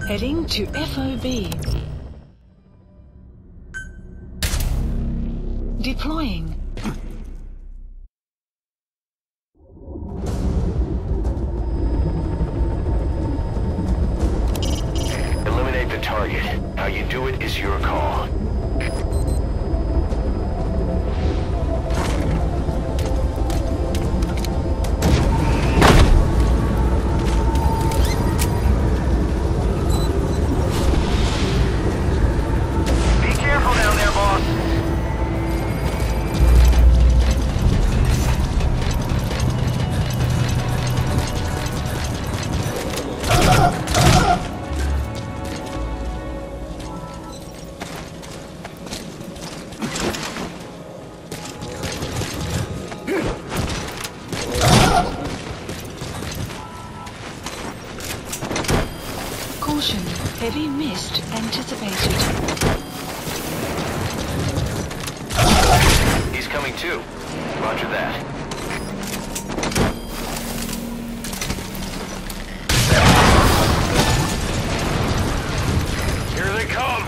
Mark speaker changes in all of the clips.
Speaker 1: Heading to FOB. Deploying.
Speaker 2: Eliminate the target. How you do it is your call. Be careful down there, boss.
Speaker 1: Caution, heavy mist anticipated.
Speaker 2: He's coming too. Roger that. Here they come!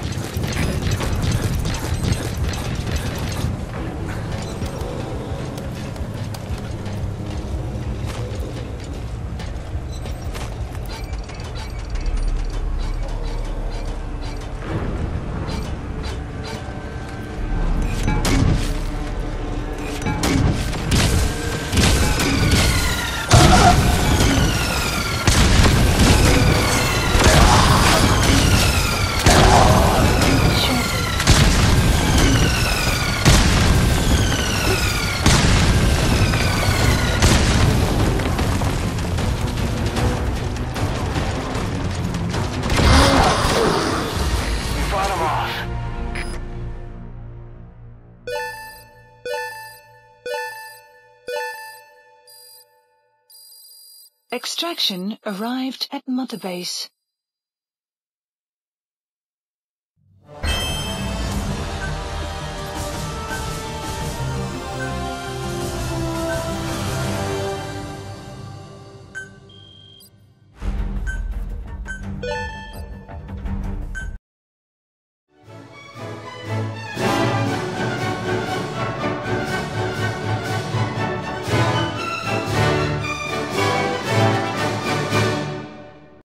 Speaker 1: Extraction arrived at Mother Base.